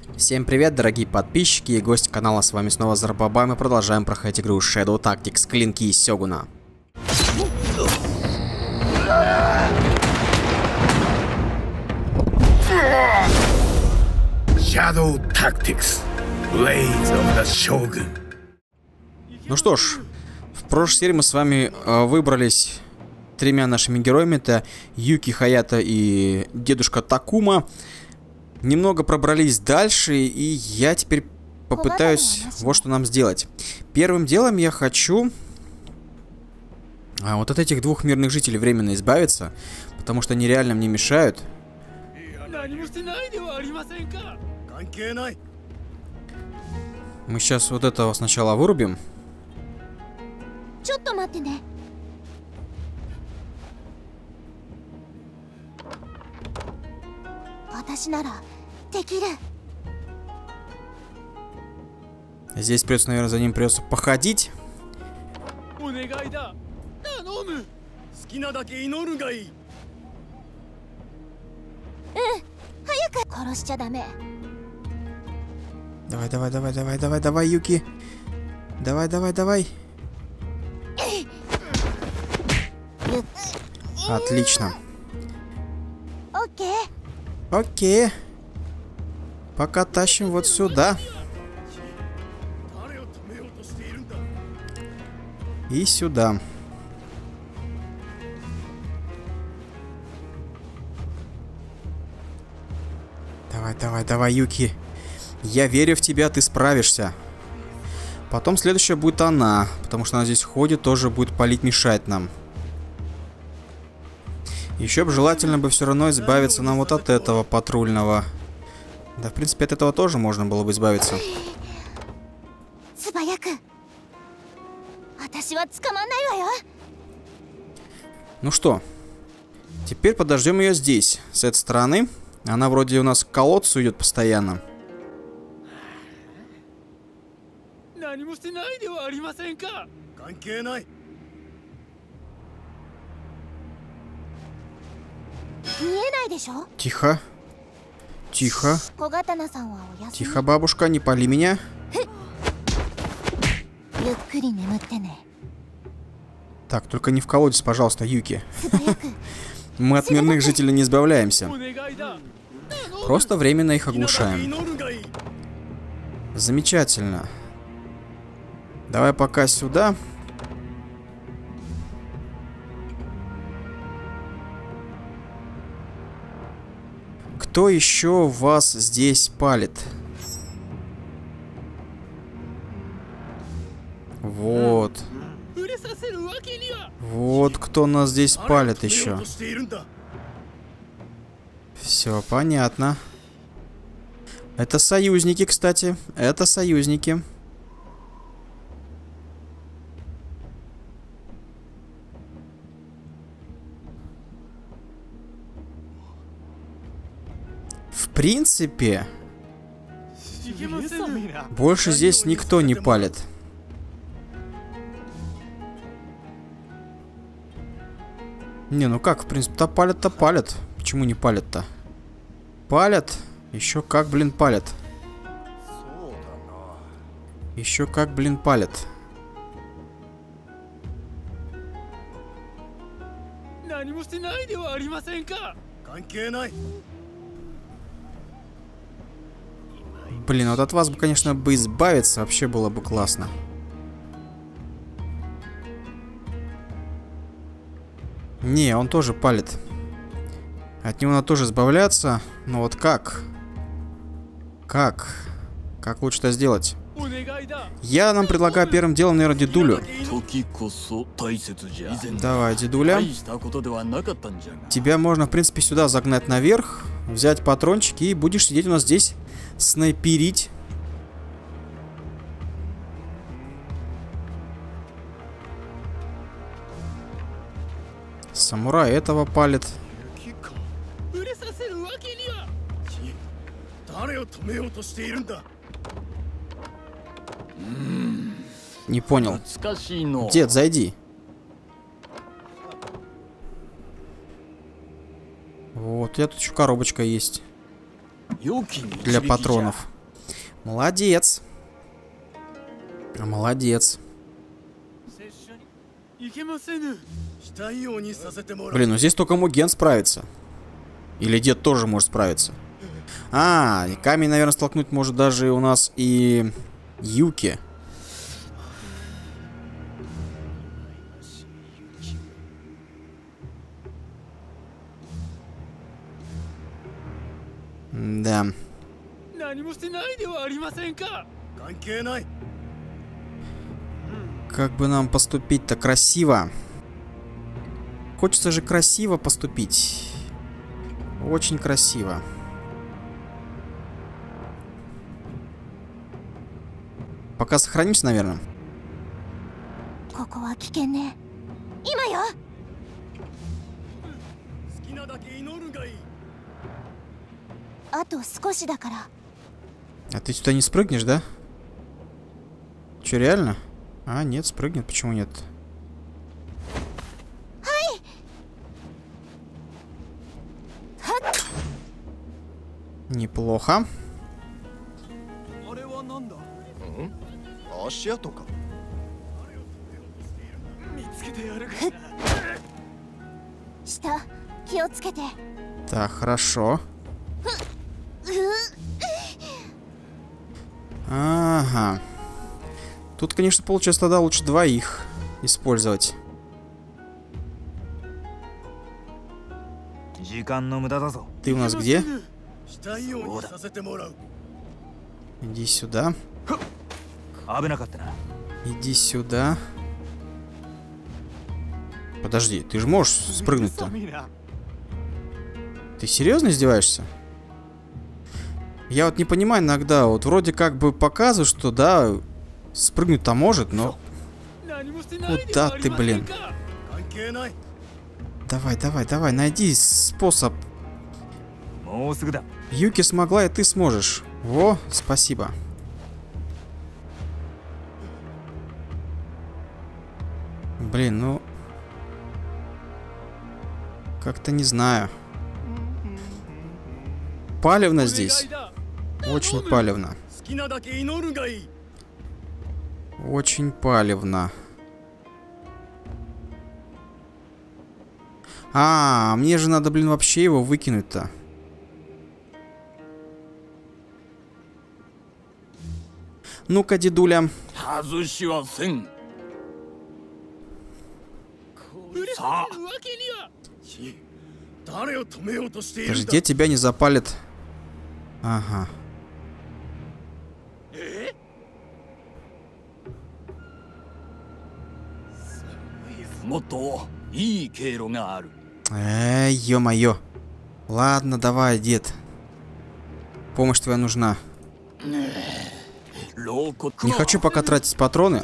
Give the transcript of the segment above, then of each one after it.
Всем привет, дорогие подписчики и гости канала, с вами снова Зарбаба. Мы продолжаем проходить игру Shadow Tactics Клинки Сёгуна. Shadow Tactics Blades of the Shogun. Ну что ж, в прошлой серии мы с вами выбрались тремя нашими героями. Это Юки, Хаята и дедушка Такума. Немного пробрались дальше, и я теперь попытаюсь вот что нам сделать. Первым делом я хочу вот от этих двух мирных жителей временно избавиться, потому что они реально мне мешают. Мы сейчас вот этого сначала вырубим. Здесь придется, наверное, за ним придется походить. Давай, давай, давай, давай, давай, давай, Юки. Давай, давай, давай. Отлично. Окей. Пока тащим вот сюда. И сюда. Давай, давай, давай, Юки. Я верю в тебя, ты справишься. Потом следующая будет она, потому что она здесь ходит, тоже будет палить, мешать нам. Еще бы желательно бы все равно избавиться нам вот от этого патрульного. Да, в принципе, от этого тоже можно было бы избавиться. Ну что, теперь подождем ее здесь, с этой стороны. Она вроде у нас к колодцу идет постоянно. Тихо. Тихо. Тихо, бабушка, не пали меня. Так, только не в колодец, пожалуйста, Юки. Мы от мирных жителей не избавляемся. Просто временно их оглушаем. Замечательно. Давай пока сюда. Кто еще вас здесь палит? Вот. Вот кто нас здесь палит еще. Все понятно. Это союзники, кстати. Это союзники. В принципе, больше здесь никто не палит. Не, ну как, в принципе-то палят-то палят. Почему не палят-то? Палят. Еще как, блин, палят. Еще как, блин, палят. Блин, вот от вас бы, конечно, бы избавиться вообще было бы классно. Не, он тоже палит. От него надо тоже избавляться. Но вот как? Как? Как лучше это сделать? Я нам предлагаю первым делом, наверное, дедулю. Давай, дедуля. Тебя можно, в принципе, сюда загнать наверх, взять патрончики и будешь сидеть у нас здесь, снайперить. Самурай этого палит. Не понял. Дед, зайди. Вот, у тебя тут еще коробочка есть. Для патронов. Молодец. Молодец. Блин, ну здесь только Муген справится. Или дед тоже может справиться. А, камень, наверное, столкнуть может даже у нас и Юки. Да. Как бы нам поступить-то красиво? Хочется же красиво поступить. Очень красиво. Пока сохранимся, наверное. А ты сюда не спрыгнешь, да? Че, реально? А, нет, спрыгнет. Почему нет? Неплохо. Так, хорошо. Ага. Тут, конечно, получается тогда лучше двоих использовать. Ты у нас где? Иди сюда. Иди сюда. Подожди, ты же можешь спрыгнуть-то? Ты серьезно издеваешься? Я вот не понимаю иногда, вот вроде как бы показывают, что да, спрыгнуть-то может, но... Куда ты, блин? Давай, давай, давай, найди способ. Юки смогла, и ты сможешь. Во, спасибо. Блин, ну... Как-то не знаю. Палевно здесь. Очень палевно. Очень палевно. А, мне же надо, блин, вообще его выкинуть-то. Ну-ка, дедуля. Подожди, тебя не запалит. Ага. Ё-моё. Ладно, давай, дед. Помощь твоя нужна. Не хочу пока тратить патроны.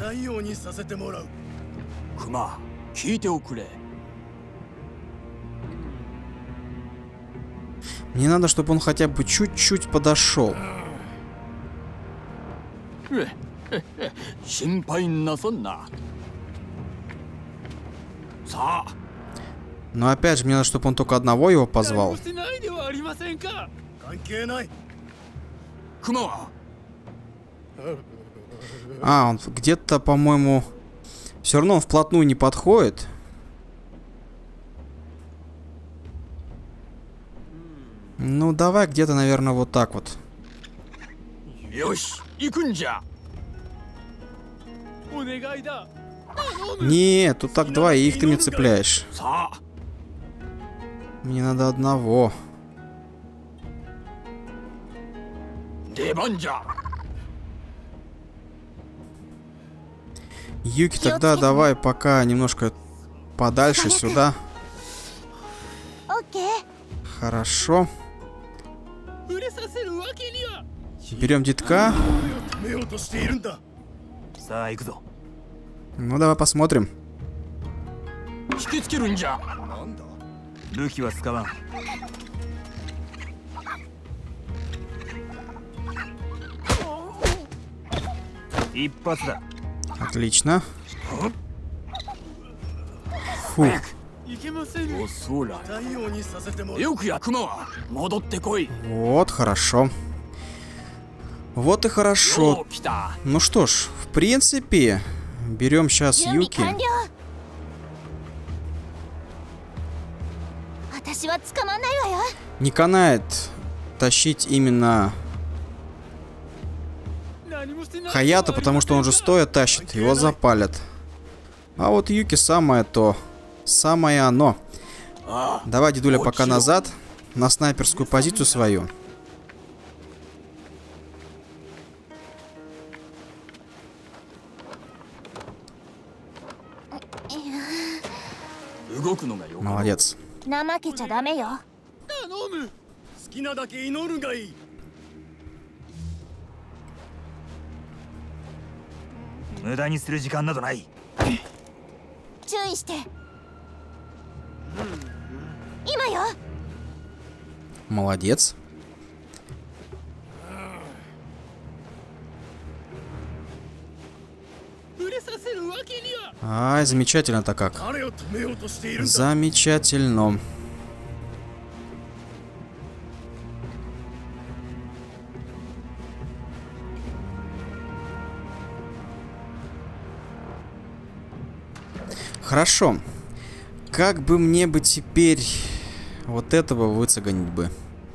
Мне надо, чтобы он хотя бы чуть-чуть подошел. Но опять же, мне надо, чтобы он только одного его позвал. А, он где-то, по-моему, все равно он вплотную не подходит. Ну, давай где-то, наверное, вот так вот. Нет, тут так двоих ты мне цепляешь. Мне надо одного. Юки, тогда давай пока немножко подальше сюда. Хорошо. Берем детка. Ну, давай посмотрим. Отлично. Фу. Вот, хорошо. Вот и хорошо. Ну что ж, в принципе, берем сейчас Юки. Не канает тащить именно Хаято, потому что он же стоя тащит, его запалят. А вот Юки самое то, самое оно. Давай, дедуля, пока назад, на снайперскую позицию свою. Молодец. Молодец. Ай, замечательно-то как. Замечательно. Хорошо. Как бы мне бы теперь вот этого выцеганить бы?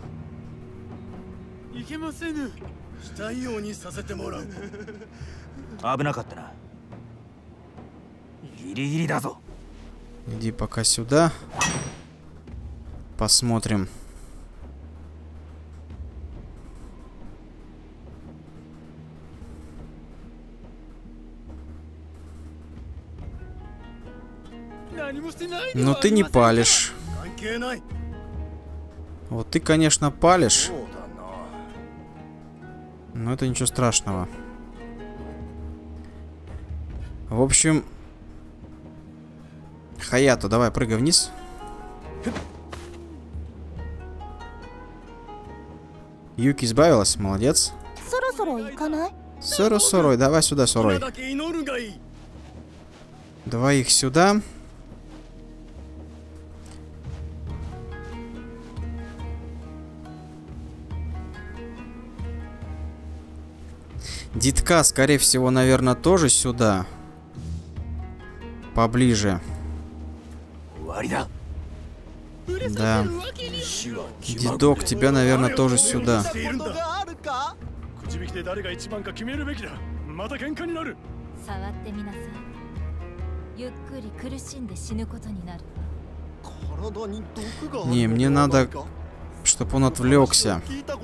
Иди пока сюда. Посмотрим. Но ты не палишь. Вот ты, конечно, палишь. Но это ничего страшного. В общем, Хаято, давай, прыгай вниз. Юки избавилась, молодец. Сорой, давай сюда, Сорой. Давай их сюда. Дитка, скорее всего, наверное, тоже сюда. Поближе. Да. Дедок, тебя, наверное, тоже сюда. Не, мне надо, чтобы он отвлекся.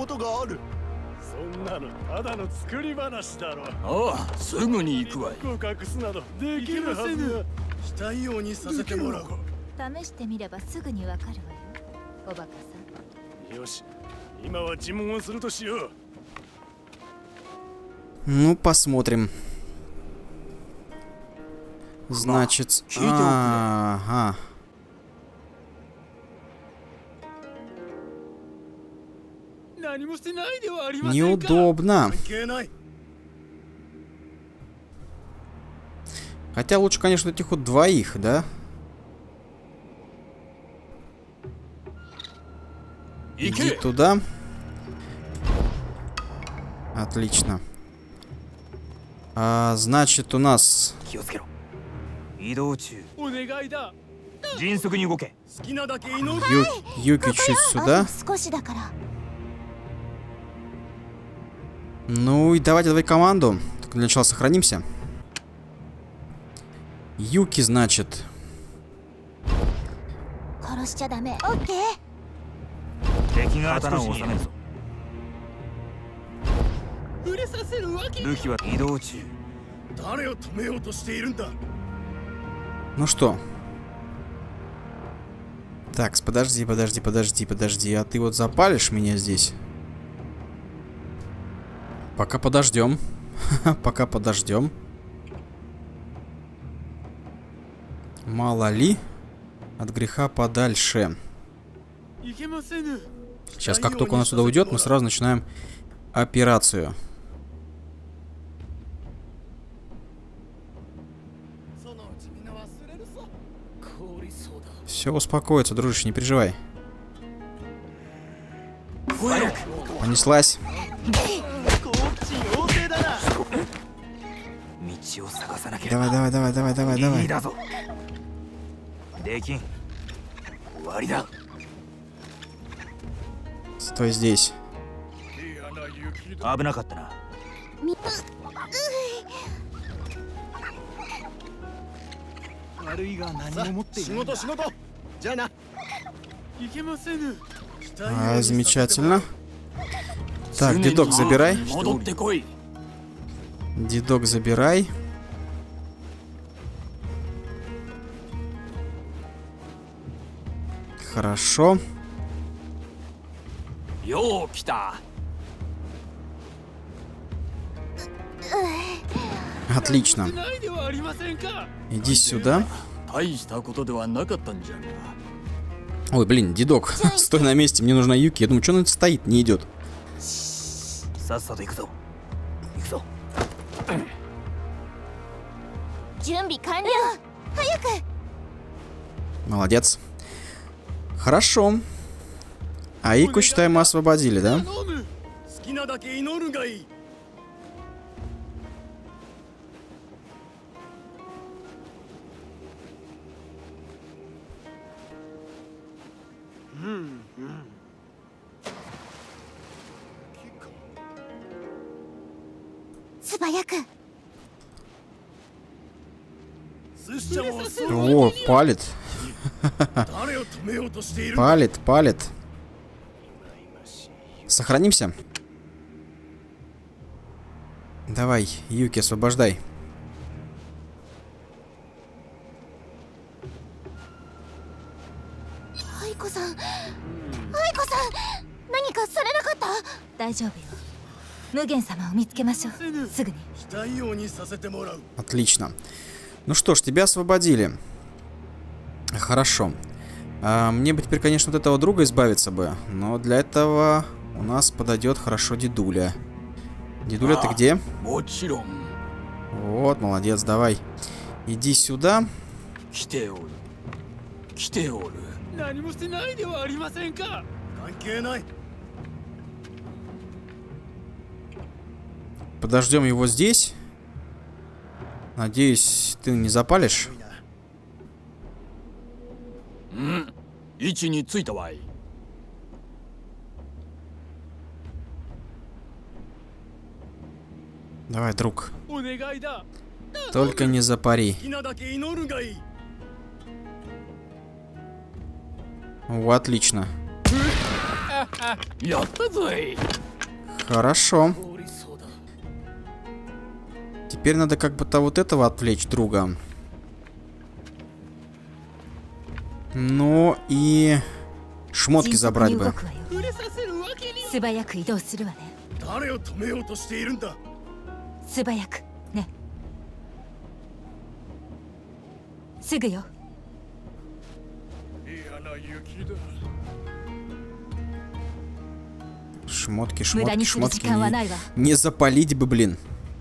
Ну, посмотрим. Значит, ага. Неудобно. Хотя лучше, конечно, этих вот двоих, да? Иди туда. Отлично. Значит, у нас... Юки чуть сюда. Ну и давай команду. Так, для начала сохранимся. Юки, значит. Ну что? Так, подожди. А ты вот запалишь меня здесь? Пока подождем. Пока подождем. Мало ли. От греха подальше. Сейчас, как только он отсюда уйдет, мы сразу начинаем операцию. Все успокоится, дружище, не переживай. Понеслась. Давай, давай, давай, давай, давай, давай. Стой здесь. Замечательно. Так, дедок, забирай. Дедок, забирай. Хорошо. Отлично. Иди сюда. Ой, блин, дедок, стой на месте, мне нужна Юки. Я думаю, что он стоит, не идет. Молодец. Хорошо. Аику, считай, мы освободили, да? О, палит. Палит, палит. Сохранимся. Давай, Юки, освобождай. Отлично. Ну что ж, тебя освободили. Хорошо. Мне бы теперь, конечно, от этого друга избавиться бы. Но для этого у нас подойдет хорошо дедуля. Дедуля, ты где? Вот, молодец, давай. Иди сюда. Подождем его здесь. Надеюсь, ты не запалишь. Давай, друг. Только не запари. О, отлично. Хорошо. Теперь надо как бы-то вот этого отвлечь друга. Ну и шмотки забрать бы. Шмотки, шмотки, шмотки. Не запалить бы, блин.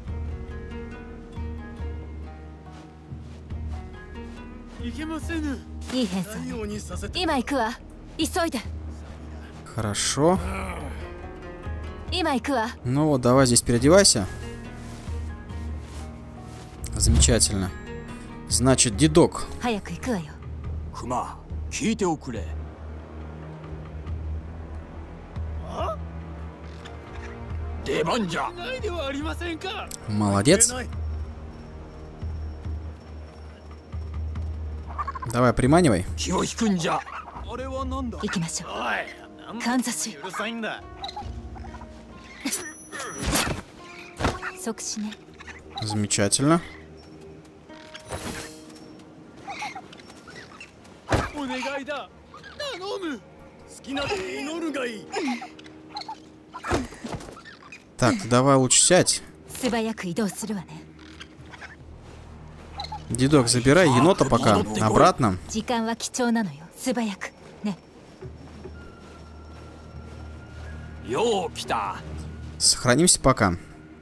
Хорошо. Ну вот, давай здесь переодевайся. Замечательно. Значит, дедок. Молодец. Давай, приманивай. Замечательно. Так, давай лучше сядь. Дедок, забирай енота пока. Обратно. Сохранимся пока.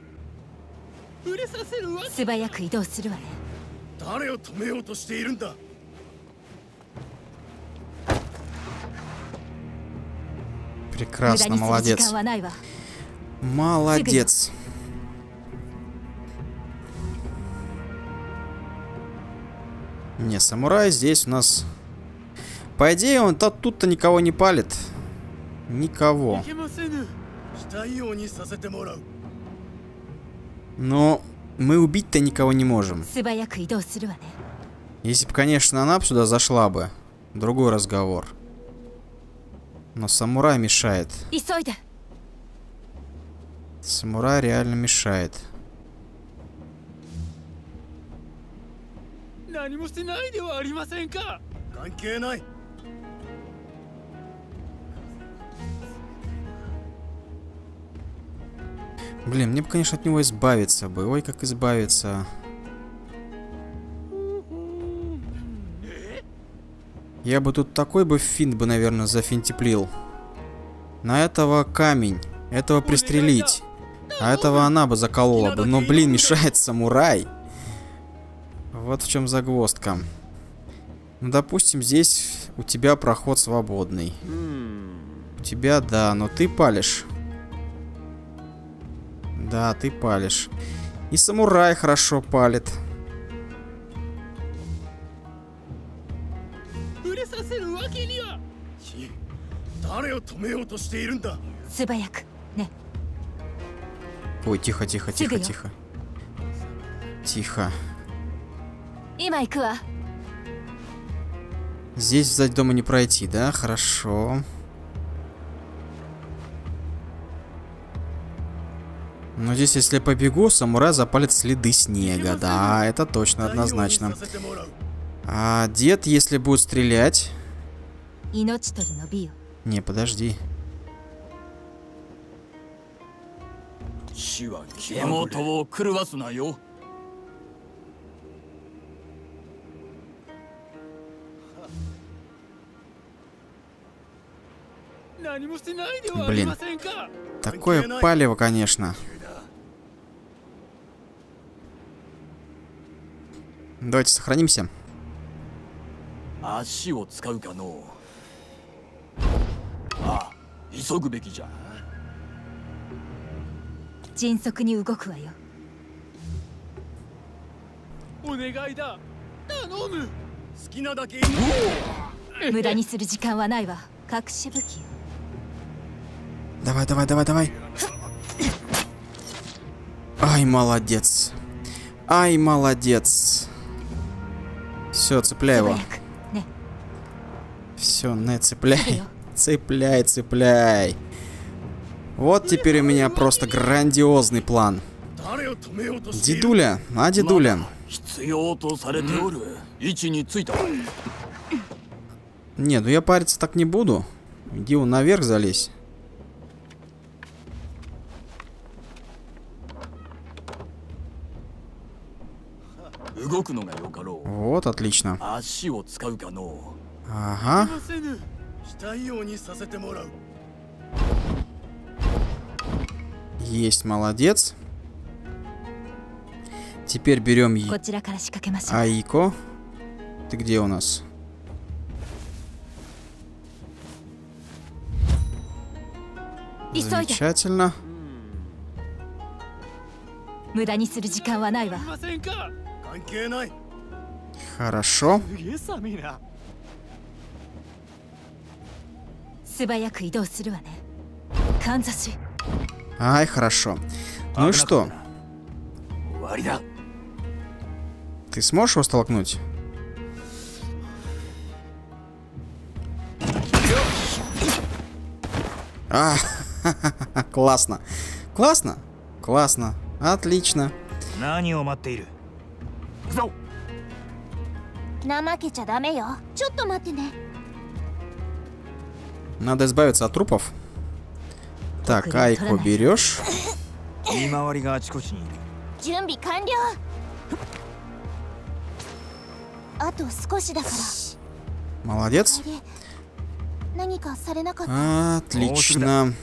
Прекрасно, молодец. Молодец. Не, самурай здесь у нас... По идее, он тут-то никого не палит. Никого. Но мы убить-то никого не можем. Если бы, конечно, она сюда зашла бы. Другой разговор. Но самурай мешает. Самурай реально мешает. Блин, мне бы, конечно, от него избавиться бы. Ой, как избавиться. Я бы тут такой бы финт бы, наверное, зафинтеплил. На этого камень. Этого пристрелить. А этого она бы заколола бы. Но, блин, мешает самурай. Вот в чем загвоздка. Ну, допустим, здесь у тебя проход свободный. У тебя, да, но ты палишь. Да, ты палишь. И самурай хорошо палит. Ой, тихо, тихо, тихо, тихо. Тихо. Здесь сзади дома не пройти, да? Хорошо. Но здесь, если я побегу, самурай запалит следы снега. Да, это точно, однозначно. А дед, если будет стрелять... Не, подожди. Блин. Такое палево, конечно. Давайте сохранимся. Давай, давай, давай, давай. Ай, молодец. Ай, молодец. Все, цепляй его. Все, не цепляй. Цепляй, цепляй. Вот теперь у меня просто грандиозный план. Дедуля, а дедуля? Не, ну я париться так не буду. Иди вон наверх залезь. Вот, отлично. Ага. Есть, молодец. Теперь берем Аико. Ты где у нас? Замечательно. Хорошо. Ай, хорошо. Ну и что? Ты сможешь его столкнуть? А, классно. Классно? Классно. Отлично. Надо избавиться от трупов. Так, Айко берешь. Молодец. Отлично.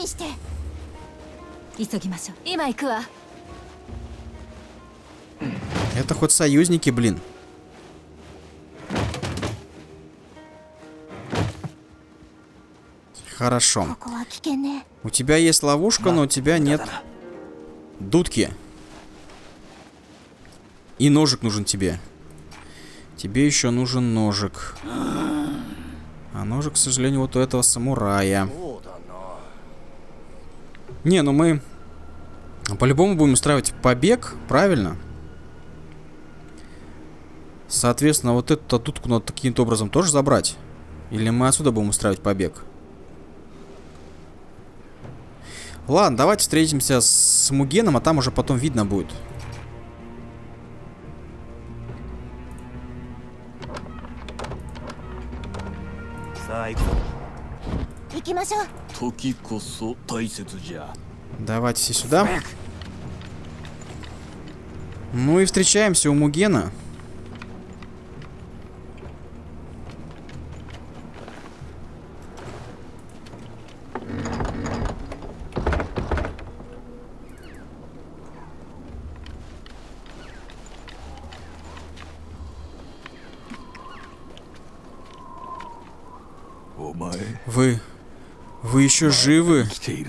Это хоть союзники, блин. Хорошо. У тебя есть ловушка, но у тебя нет дудки. И ножик нужен тебе. Тебе еще нужен ножик. А ножик, к сожалению, вот у этого самурая. Не, ну мы по-любому будем устраивать побег, правильно? Соответственно, вот эту дудку надо каким-то образом тоже забрать. Или мы отсюда будем устраивать побег? Ладно, давайте встретимся с Мугеном, а там уже потом видно будет. Давайте все сюда. Ну и встречаемся у Мугена. Вы еще живы?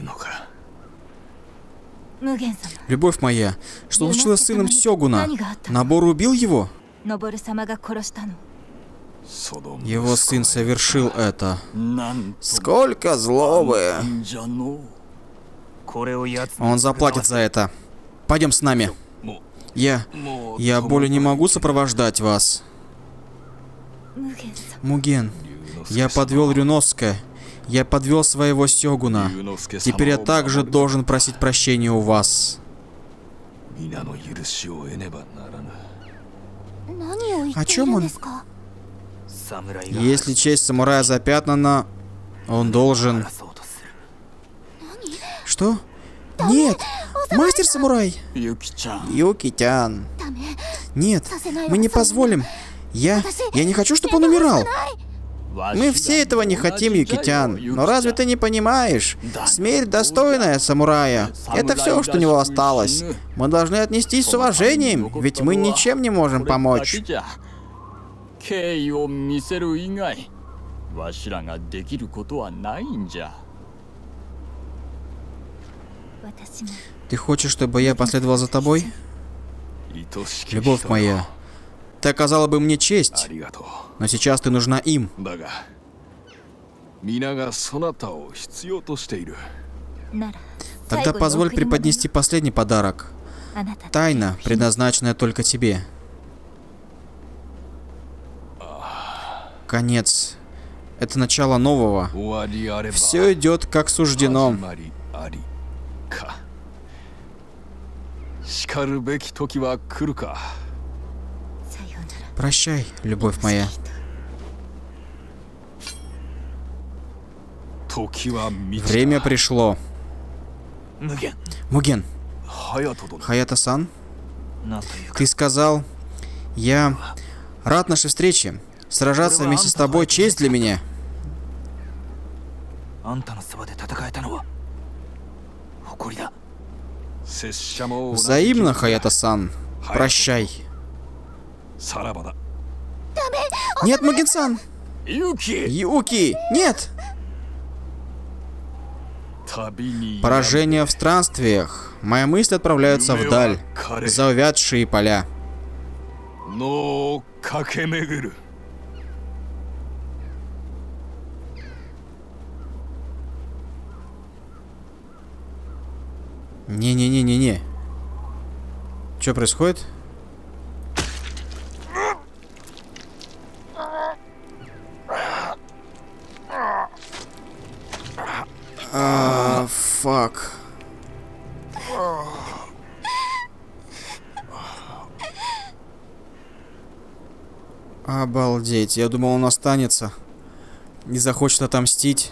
Любовь моя, что случилось с сыном Сёгуна? Нобору убил его? Его сын совершил это. Сколько злобы! Он заплатит за это. Пойдем с нами. Я более не могу сопровождать вас. Муген, я подвел Рюноске. Я подвел своего Сёгуна. Теперь я также должен просить прощения у вас. О чем он? Если честь самурая запятнана, он должен... Что? Нет! Мастер-самурай! Юки-тян! Нет, мы не позволим. Я не хочу, чтобы он умирал. Мы все этого не хотим, Юки-тян. Но разве ты не понимаешь? Смерть достойная самурая. Это все, что у него осталось. Мы должны отнестись с уважением, ведь мы ничем не можем помочь. Ты хочешь, чтобы я последовал за тобой? Любовь моя, ты оказала бы мне честь, но сейчас ты нужна им. Тогда позволь преподнести последний подарок. Тайна, предназначенная только тебе. Конец. Это начало нового. Все идет как суждено. Прощай, любовь моя. Время пришло. Муген. Хаято-сан, ты сказал, я рад нашей встрече. Сражаться вместе с тобой честь для меня. Взаимно, Хаято-сан. Прощай. Нет, Муген-сан. Юки, нет. Поражение в странствиях. Мои мысли отправляются вдаль, за увядшие поля. Не-не-не-не-не. Что происходит? Фак. Обалдеть. Я думал, он останется. Не захочет отомстить.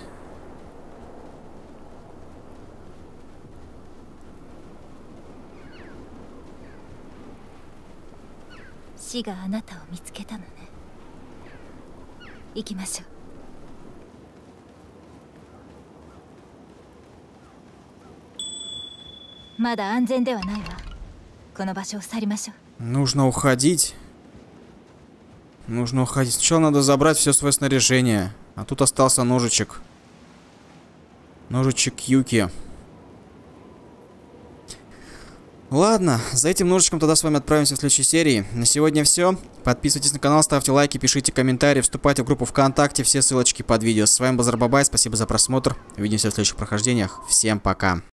Нужно уходить. Нужно уходить. Сначала надо забрать все свое снаряжение. А тут остался ножичек. Ножичек Юки. Ладно, за этим ножичком тогда с вами отправимся в следующей серии. На сегодня все. Подписывайтесь на канал, ставьте лайки, пишите комментарии, вступайте в группу ВКонтакте, все ссылочки под видео. С вами был Зарбабай, спасибо за просмотр. Увидимся в следующих прохождениях. Всем пока.